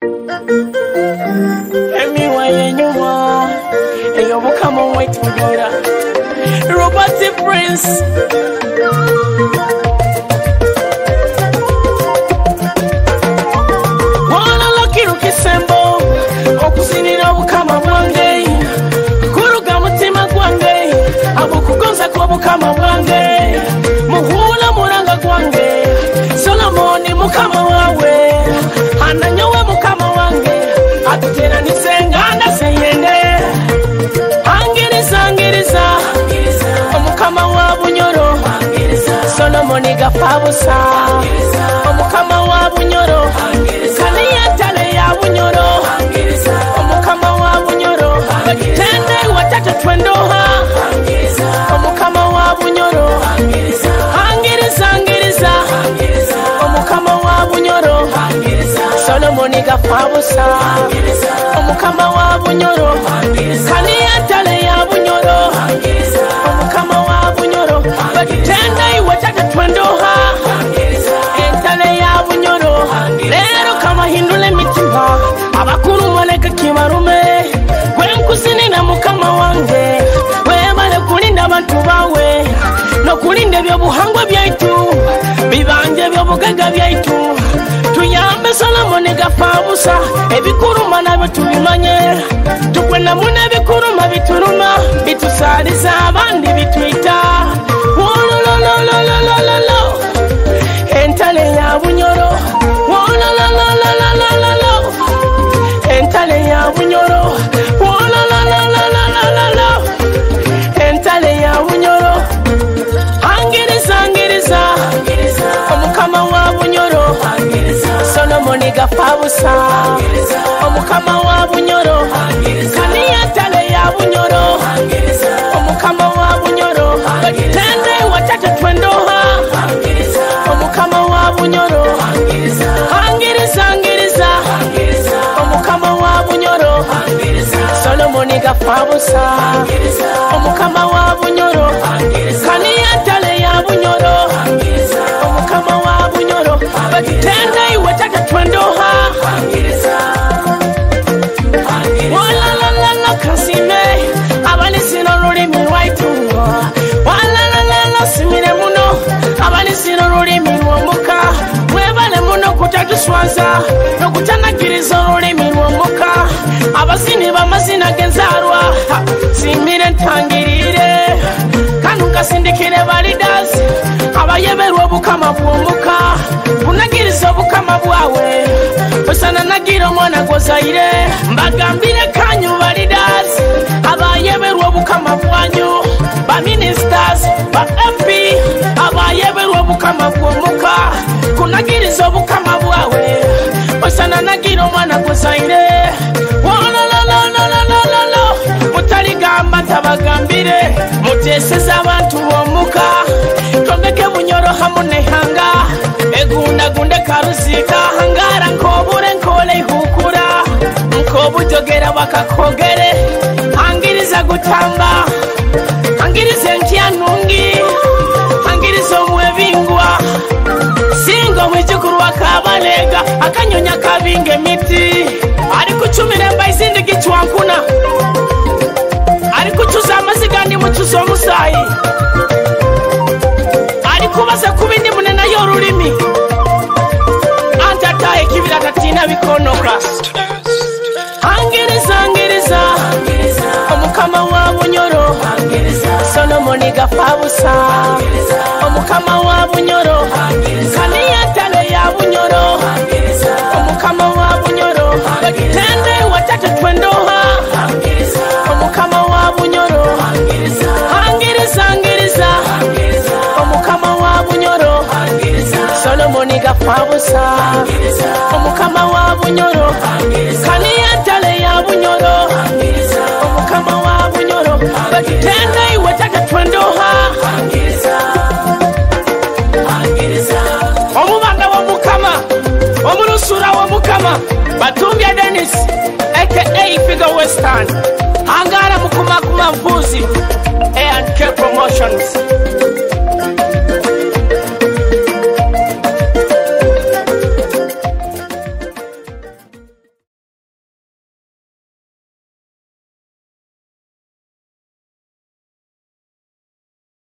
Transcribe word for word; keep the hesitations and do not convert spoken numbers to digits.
Anyway, you want, and you will come on, wait to do that. Robert Prince. Wanna look at Kisembo, Okusinina will come on one day. Kurugamutima one day, Abukugonza Kwabukama one day. Muhula Muranga Gwange, Solomoni Mukama Wawe, Ananyowe Mukama Wange, Atutera Nisengana Sayende, Hangiriza, Hangiriza, Omukama wa Bunyoro, Solomoni Gafabusa, Omukama wa Bunyoro, Kaniya Tale ya Bunyoro, Omukama wa Bunyoro, Tende Watata Twendoha, Omukama wa Bunyoro, Hangiriza, Hangiriza, Omukama wa Bunyoro, Solomoni Gafabusa, Omukama wa Bunyoro, Kaniya Tale ya Bunyoro, Omukama wa Bunyoro, Tende Watata Twendoha, Entale ya Bunyoro, Lero kama hindule mitima, Abakuru mwaleka kimarume, Wemkusini na Mukama wange, Wemale kulinda bantu bawe, no kulinde byobuhangwa byaitu, bibanje byobugaga byaitu, tuyambe Solomoni Gafabusa, ebikuruma nabyo tubimanye, tukwenda mune ebikuruma bituruma, bitusaliza abandi bitwita, wolololololololo, Entale ya Bunyoro, wolololololololo, Entale ya Bunyoro, wololololololo, Entale ya Bunyoro, Hangiriza, Hangiriza, Omukama wa Bunyoro, Solomoni Gafabusa, Omukama wa Bunyoro, Kaniya Tale ya Bunyoro, Omukama wa Bunyoro, Tende Watata Twendoha, Omukama wa Bunyoro, Hangiriza, Hangiriza, Omukama wa Bunyoro, Solomoni Gafabusa, Omukama wa Bunyoro, Kaniya Tale ya Bunyoro, Omukama wa Bunyoro, Tende Watata Twendoha, Wala la la la Kasime, Abanisino Rurimi Waitu, Wala la la la Simire Muno, Abanisino Rurimi Wamuka, Webale Muno Kutatu Swanza, no Kutana Kirizo Rurimi Wamuka, Abasini Bamasina Genzarwa, Simire Tangirire, Kanuka Sindikine Validas, Abayeberwa Bukama Bumuka, Unagirizo Bukama Bwawe, Usana Nagiro Mwana Gozaire, Mbagambire Kanyu Validas, Abayeberwa Bukama Bwanyu, Ba Ministers, Ba M P, Abayeberwa Bukama Bumuka, Kunagirizo Bukama Bwawe, Usana Nagiro Mwana Gozaire, Wololololololo, Mutaligamba Tabagambire, Muteseza abantu bomuka, Tondeke Bunyoro hamune hanga, Egunda gunde karusika, Hangara nkobure nkole hukura, Nkobu jogera wakakogere, Hangiriza gutamba, Hangiriza nkianungi, Hangiriza mwevingwa, Singo mwijukuru wakabalega, Akanyonya kabinge miti, Ari kuchumire mba izindi gichwankuna, Ari kuchuza amazigani muchuzo musayi, Ari kubasa kubindi munena yorulimi, Antataye kibira tatina bikonoka, Hangiriza, Hangiriza, Omukama wa Bunyoro, Solomoni Gafabusa, Omukama wa Bunyoro, Kaniya Tale ya Bunyoro, Omukama wa Bunyoro, Tende Watata Twendoha, Omukama wa Bunyoro, Hangiriza, Hangiriza, Omukama wa Bunyoro, Solomoni Gafabusa, Omukama wa Bunyoro, Kaniya Tale ya Bunyoro, Omukama wa Bunyoro, Tende Watata Twendoha, Omubanga wa Mukama, Omurusura wa Mukama, Batumbia Dennis, aka Figo West, Hangara Mukuma Kuma Mbuzi, A and K Promotions.